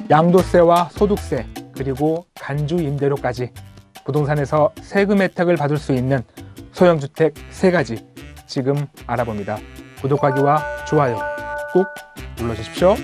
양도세와 소득세, 그리고 간주 임대료까지 부동산에서 세금 혜택을 받을 수 있는 소형주택 3가지 지금 알아봅니다. 구독하기와 좋아요 꼭 눌러주십시오.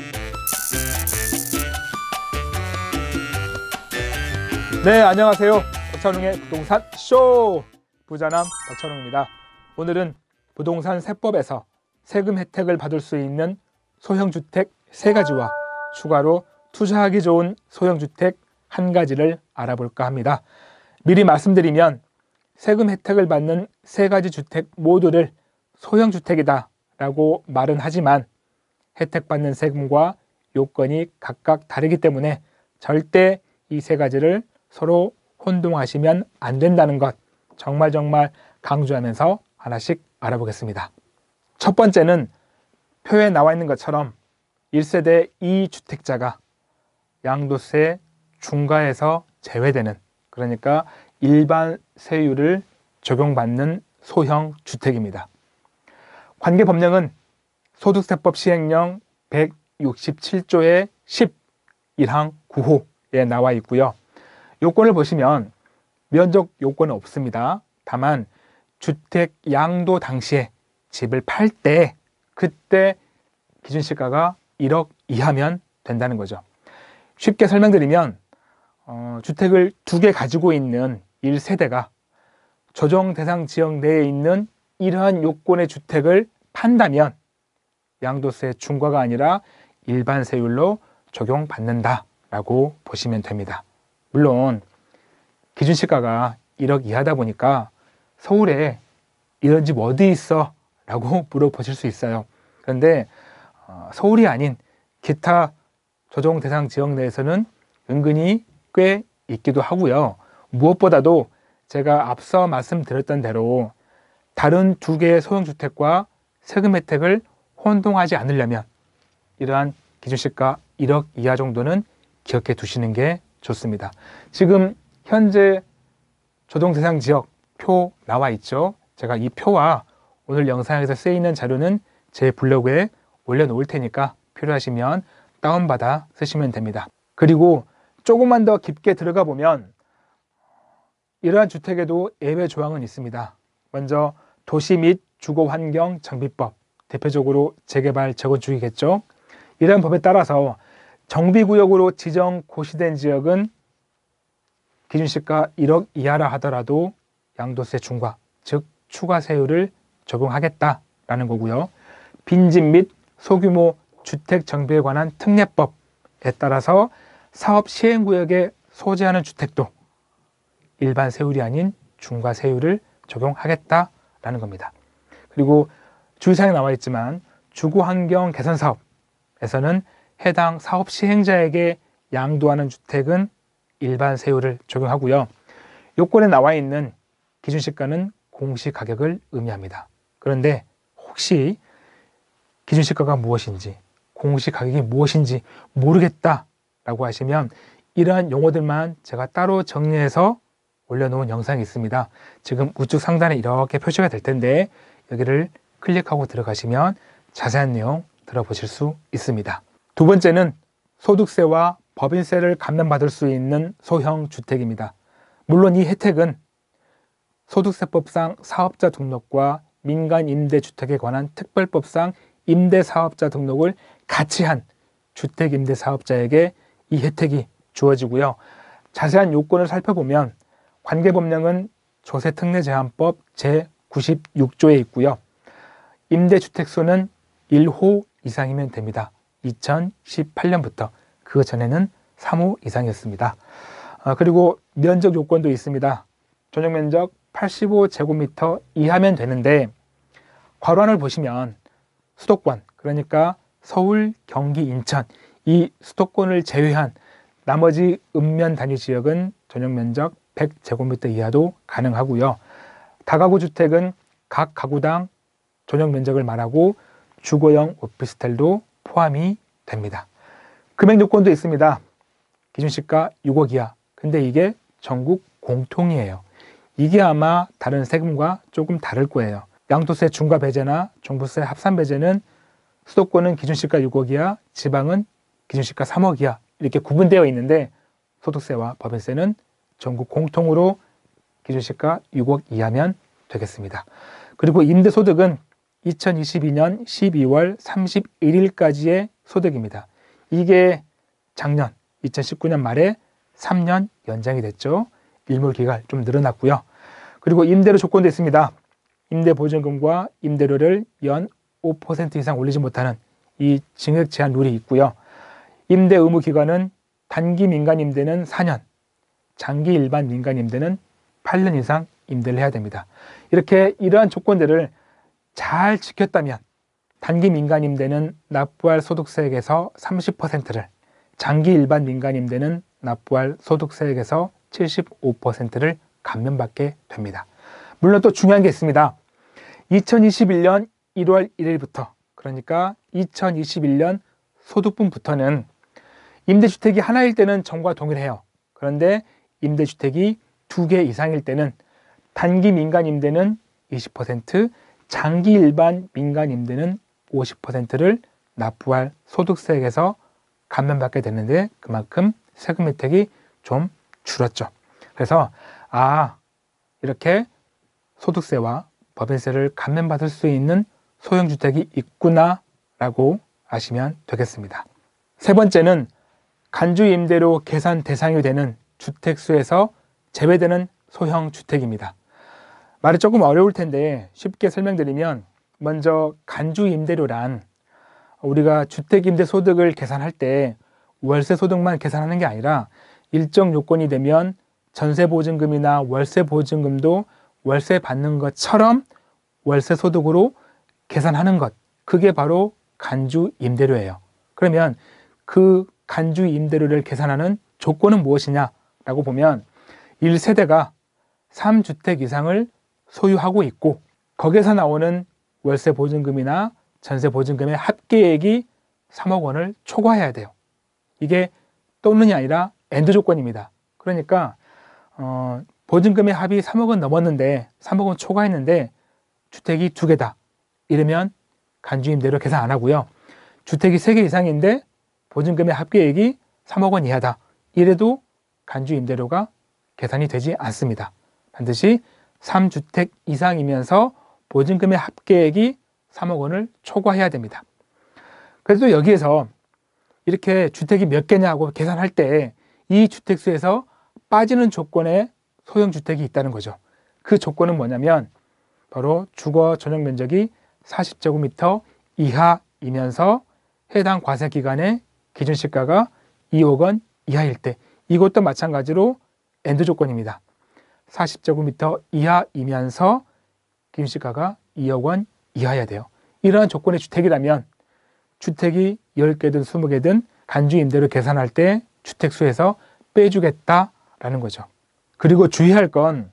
네, 안녕하세요. 박찬웅의 부동산 쇼! 부자남 박찬웅입니다. 오늘은 부동산 세법에서 세금 혜택을 받을 수 있는 소형주택 3가지와 추가로 투자하기 좋은 소형주택 1가지를 알아볼까 합니다. 미리 말씀드리면 세금 혜택을 받는 3가지 주택 모두를 소형주택이다 라고 말은 하지만 혜택받는 세금과 요건이 각각 다르기 때문에 절대 이 3가지를 서로 혼동하시면 안 된다는 것 정말 강조하면서 하나씩 알아보겠습니다. 첫 번째는 표에 나와 있는 것처럼 1세대 2주택자가 양도세 중과에서 제외되는, 그러니까 일반 세율을 적용받는 소형 주택입니다. 관계법령은 소득세법 시행령 167조의 10 1항 9호에 나와 있고요. 요건을 보시면 면적 요건은 없습니다. 다만 주택 양도 당시에 집을 팔 때 그때 기준시가가 1억 이하면 된다는 거죠. 쉽게 설명드리면 주택을 2개 가지고 있는 1세대가 조정 대상 지역 내에 있는 이러한 요건의 주택을 판다면 양도세 중과가 아니라 일반 세율로 적용받는다라고 보시면 됩니다. 물론 기준시가가 1억 이하다 보니까 서울에 이런 집 어디 있어? 라고 물어보실 수 있어요. 그런데 서울이 아닌 기타 조정 대상 지역 내에서는 은근히 꽤 있기도 하고요. 무엇보다도 제가 앞서 말씀드렸던 대로 다른 2개의 소형주택과 세금 혜택을 혼동하지 않으려면 이러한 기준시가 1억 이하 정도는 기억해 두시는 게 좋습니다. 지금 현재 조정 대상 지역 표 나와 있죠. 제가 이 표와 오늘 영상에서 쓰이는 자료는 제 블로그에 올려놓을 테니까 필요하시면 다운받아 쓰시면 됩니다. 그리고 조금만 더 깊게 들어가 보면 이러한 주택에도 예외 조항은 있습니다. 먼저 도시 및 주거환경정비법, 대표적으로 재개발 재건축이겠죠. 이러한 법에 따라서 정비구역으로 지정 고시된 지역은 기준시가 1억 이하라 하더라도 양도세 중과, 즉 추가 세율을 적용하겠다라는 거고요. 빈집 및 소규모 주택 정비에 관한 특례법에 따라서 사업 시행구역에 소재하는 주택도 일반 세율이 아닌 중과 세율을 적용하겠다라는 겁니다. 그리고 주의사항에 나와 있지만 주거환경 개선 사업에서는 해당 사업 시행자에게 양도하는 주택은 일반 세율을 적용하고요. 요건에 나와 있는 기준시가는 공시가격을 의미합니다. 그런데 혹시 기준시가가 무엇인지, 공시가격이 무엇인지 모르겠다라고 하시면 이러한 용어들만 제가 따로 정리해서 올려놓은 영상이 있습니다. 지금 우측 상단에 이렇게 표시가 될 텐데 여기를 클릭하고 들어가시면 자세한 내용 들어보실 수 있습니다. 두 번째는 소득세와 법인세를 감면받을 수 있는 소형 주택입니다. 물론 이 혜택은 소득세법상 사업자 등록과 민간임대주택에 관한 특별법상 임대사업자 등록을 같이 한 주택임대사업자에게 이 혜택이 주어지고요. 자세한 요건을 살펴보면 관계법령은 조세특례제한법 제96조에 있고요. 임대주택수는 1호 이상이면 됩니다. 2018년부터 그 전에는 3호 이상이었습니다. 그리고 면적 요건도 있습니다. 전용면적 85제곱미터 이하면 되는데 괄호안을 보시면 수도권, 그러니까 서울, 경기, 인천 이 수도권을 제외한 나머지 읍면 단위 지역은 전용면적 100제곱미터 이하도 가능하고요. 다가구 주택은 각 가구당 전용면적을 말하고 주거용 오피스텔도 포함이 됩니다. 금액 요건도 있습니다. 기준시가 6억 이하. 근데 이게 전국 공통이에요. 이게 아마 다른 세금과 조금 다를 거예요. 양도세 중과 배제나 종부세 합산 배제는 수도권은 기준시가 6억 이하, 지방은 기준시가 3억 이하 이렇게 구분되어 있는데 소득세와 법인세는 전국 공통으로 기준시가 6억 이하면 되겠습니다. 그리고 임대소득은 2022년 12월 31일까지의 소득입니다. 이게 작년 2019년 말에 3년 연장이 됐죠. 일몰기가 좀 늘어났고요. 그리고 임대료 조건도 있습니다. 임대보증금과 임대료를 연 5% 이상 올리지 못하는 이 징역 제한 룰이 있고요. 임대 의무 기간은 단기 민간 임대는 4년, 장기 일반 민간 임대는 8년 이상 임대를 해야 됩니다. 이렇게 이러한 조건들을 잘 지켰다면 단기 민간 임대는 납부할 소득세액에서 30%를, 장기 일반 민간 임대는 납부할 소득세액에서 75%를 감면받게 됩니다. 물론 또 중요한 게 있습니다. 2021년 1월 1일부터, 그러니까 2021년 소득분부터는 임대주택이 하나일 때는 정부와 동일해요. 그런데 임대주택이 2개 이상일 때는 단기 민간 임대는 20%, 장기 일반 민간 임대는 50%를 납부할 소득세액에서 감면받게 되는데 그만큼 세금 혜택이 좀 줄었죠. 그래서 이렇게 소득세와 법인세를 감면받을 수 있는 소형주택이 있구나 라고 아시면 되겠습니다. 세 번째는 간주임대료 계산 대상이 되는 주택수에서 제외되는 소형주택입니다. 말이 조금 어려울 텐데 쉽게 설명드리면, 먼저 간주임대료란 우리가 주택임대소득을 계산할 때 월세소득만 계산하는 게 아니라 일정 요건이 되면 전세보증금이나 월세보증금도 월세 받는 것처럼 월세소득으로 계산하는 것, 그게 바로 간주임대료예요. 그러면 그 간주임대료를 계산하는 조건은 무엇이냐라고 보면 1세대가 3주택 이상을 소유하고 있고 거기에서 나오는 월세보증금이나 전세보증금의 합계액이 3억 원을 초과해야 돼요. 이게 또는이 아니라 앤드 조건입니다. 그러니까 보증금의 합이 3억 원 넘었는데 3억 원 초과했는데 주택이 2개다. 이러면 간주임대료 계산 안 하고요. 주택이 3개 이상인데 보증금의 합계액이 3억 원 이하다. 이래도 간주임대료가 계산이 되지 않습니다. 반드시 3주택 이상이면서 보증금의 합계액이 3억 원을 초과해야 됩니다. 그래도 여기에서 이렇게 주택이 몇 개냐고 계산할 때 이 주택수에서 빠지는 조건에 소형주택이 있다는 거죠. 그 조건은 뭐냐면 바로 주거 전용 면적이 40제곱미터 이하이면서 해당 과세기간의 기준시가가 2억 원 이하일 때, 이것도 마찬가지로 앤드 조건입니다. 40제곱미터 이하이면서 기준시가가 2억 원 이하여야 돼요. 이러한 조건의 주택이라면 주택이 10개든 20개든 간주임대료 계산할 때 주택수에서 빼주겠다라는 거죠. 그리고 주의할 건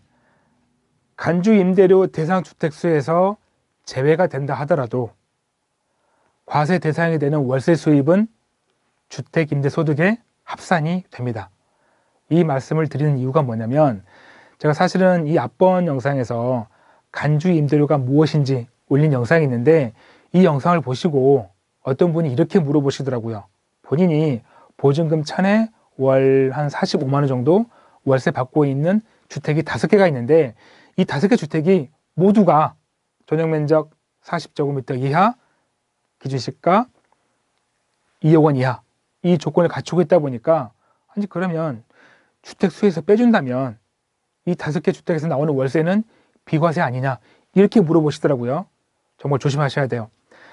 간주임대료 대상 주택수에서 제외가 된다 하더라도 과세 대상이 되는 월세 수입은 주택임대소득에 합산이 됩니다. 이 말씀을 드리는 이유가 뭐냐면, 제가 사실은 이 앞번 영상에서 간주임대료가 무엇인지 올린 영상이 있는데 이 영상을 보시고 어떤 분이 이렇게 물어보시더라고요. 본인이 보증금 1000에 월 한 45만 원 정도 월세 받고 있는 주택이 5개가 있는데 이 5개 주택이 모두가 전용면적 40제곱미터 이하, 기준시가 2억 원 이하, 이 조건을 갖추고 있다 보니까, 아니 그러면 주택수에서 빼준다면 이 5개 주택에서 나오는 월세는 비과세 아니냐, 이렇게 물어보시더라고요. 정말 조심하셔야 돼요.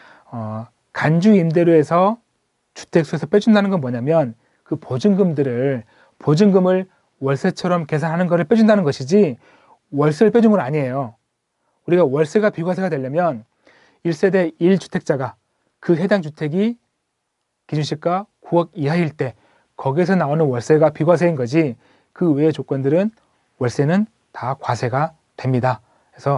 간주임대료에서 주택수에서 빼준다는 건 뭐냐면 그 보증금을 월세처럼 계산하는 것을 빼준다는 것이지 월세를 빼준 건 아니에요. 우리가 월세가 비과세가 되려면 1세대 1주택자가 그 해당 주택이 기준시가 9억 이하일 때 거기에서 나오는 월세가 비과세인 거지, 그 외의 조건들은 월세는 다 과세가 됩니다. 그래서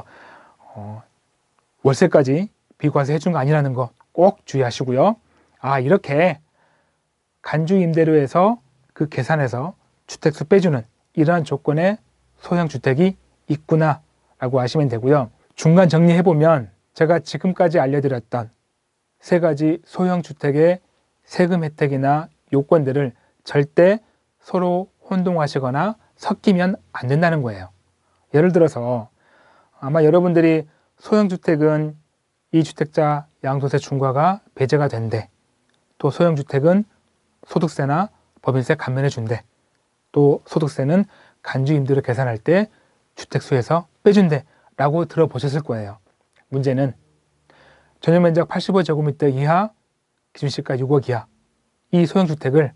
월세까지 비과세 해준 거 아니라는 거 꼭 주의하시고요. 이렇게 간주임대료에서 그 계산에서 주택수 빼주는 이러한 조건의 소형주택이 있구나 라고 아시면 되고요. 중간 정리해보면 제가 지금까지 알려드렸던 3가지 소형주택의 세금 혜택이나 요건들을 절대 서로 혼동하시거나 섞이면 안 된다는 거예요. 예를 들어서 아마 여러분들이 소형주택은 이주택자 양도세 중과가 배제가 된대. 또 소형주택은 소득세나 법인세 감면해 준대. 또 소득세는 간주임대로 계산할 때 주택수에서 빼준대 라고 들어보셨을 거예요. 문제는 전용면적 85제곱미터 이하, 기준시가 6억 이하 이 소형주택을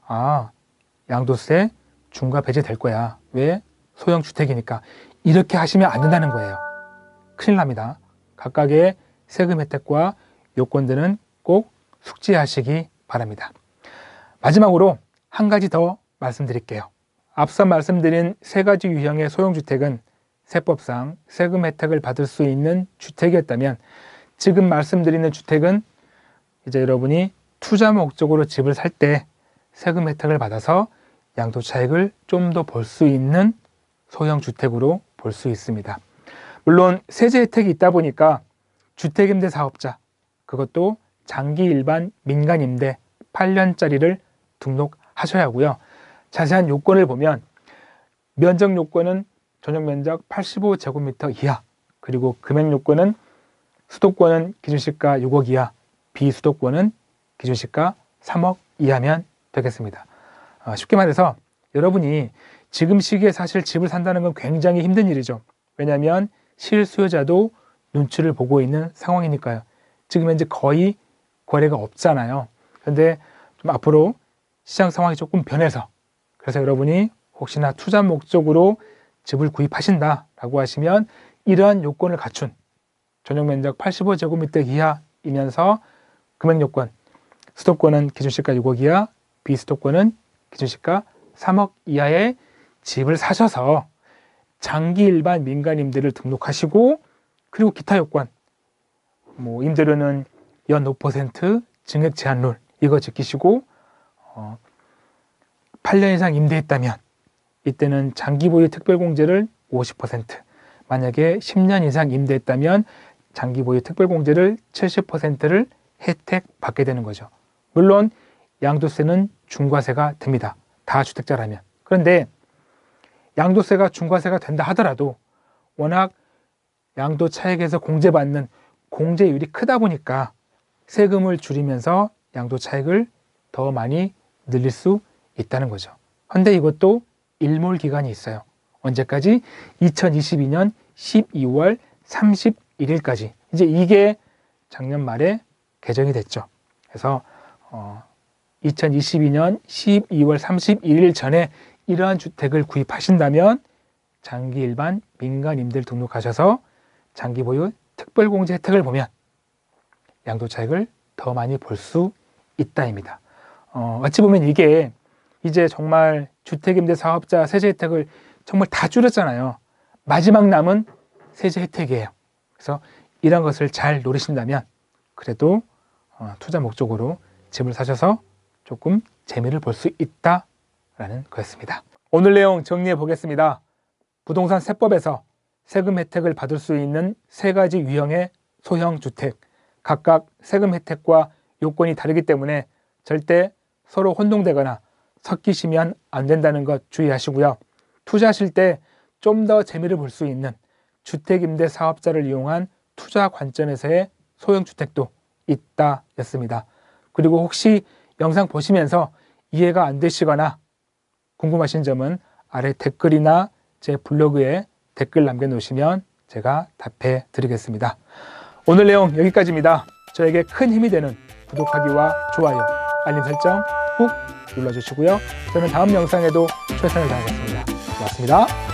양도세 중과 배제될 거야. 왜? 소형주택이니까. 이렇게 하시면 안 된다는 거예요. 큰일 납니다. 각각의 세금 혜택과 요건들은 꼭 숙지하시기 바랍니다. 마지막으로 한 가지 더 말씀드릴게요. 앞서 말씀드린 세 가지 유형의 소형주택은 세법상 세금 혜택을 받을 수 있는 주택이었다면 지금 말씀드리는 주택은 이제 여러분이 투자 목적으로 집을 살 때 세금 혜택을 받아서 양도 차익을 좀 더 볼 수 있는 소형주택으로 볼 수 있습니다. 물론 세제 혜택이 있다 보니까 주택임대 사업자, 그것도 장기 일반 민간임대 8년짜리를 등록하셔야 하고요. 자세한 요건을 보면 면적 요건은 전용면적 85제곱미터 이하, 그리고 금액 요건은 수도권은 기준시가 6억 이하, 비수도권은 기준시가 3억 이하면 되겠습니다. 쉽게 말해서 여러분이 지금 시기에 사실 집을 산다는 건 굉장히 힘든 일이죠. 왜냐하면 실수요자도 눈치를 보고 있는 상황이니까요. 지금 현재 거의 거래가 없잖아요. 그런데 좀 앞으로 시장 상황이 조금 변해서, 그래서 여러분이 혹시나 투자 목적으로 집을 구입하신다라고 하시면 이러한 요건을 갖춘 전용면적 85제곱미터 이하이면서 금액 요건, 수도권은 기준시가 6억 이하, 비수도권은 기준시가 3억 이하의 집을 사셔서 장기 일반 민간임대를 등록하시고, 그리고 기타 요건, 임대료는 연 5% 증액 제한룰 이거 지키시고 8년 이상 임대했다면 이때는 장기 보유 특별공제를 50%, 만약에 10년 이상 임대했다면 장기 보유 특별공제를 70%를 혜택 받게 되는 거죠. 물론 양도세는 중과세가 됩니다. 다주택자라면. 그런데 양도세가 중과세가 된다 하더라도 워낙 양도 차익에서 공제받는 공제율이 크다 보니까 세금을 줄이면서 양도 차익을 더 많이 늘릴 수 있다는 거죠. 그런데 이것도 일몰 기간이 있어요. 언제까지? 2022년 12월 31일까지. 이제 이게 작년 말에 개정이 됐죠. 그래서 2022년 12월 31일 전에 이러한 주택을 구입하신다면 장기 일반 민간 임대를 등록하셔서 장기 보유 특별공제 혜택을 보면 양도 차익을 더 많이 볼 수 있다입니다. 어찌 보면 이게 이제 정말 주택임대 사업자 세제 혜택을 정말 다 줄였잖아요. 마지막 남은 세제 혜택이에요. 그래서 이런 것을 잘 노리신다면 그래도 투자 목적으로 집을 사셔서 조금 재미를 볼 수 있다라는 거였습니다. 오늘 내용 정리해 보겠습니다. 부동산 세법에서 세금 혜택을 받을 수 있는 세 가지 유형의 소형 주택, 각각 세금 혜택과 요건이 다르기 때문에 절대 서로 혼동되거나 섞이시면 안 된다는 것 주의하시고요. 투자하실 때 좀 더 재미를 볼 수 있는 주택임대 사업자를 이용한 투자 관점에서의 소형주택도 있다 였습니다. 그리고 혹시 영상 보시면서 이해가 안 되시거나 궁금하신 점은 아래 댓글이나 제 블로그에 댓글 남겨놓으시면 제가 답해 드리겠습니다. 오늘 내용 여기까지입니다. 저에게 큰 힘이 되는 구독하기와 좋아요, 알림 설정 꾹 눌러주시고요. 저는 다음 영상에도 최선을 다하겠습니다. 고맙습니다.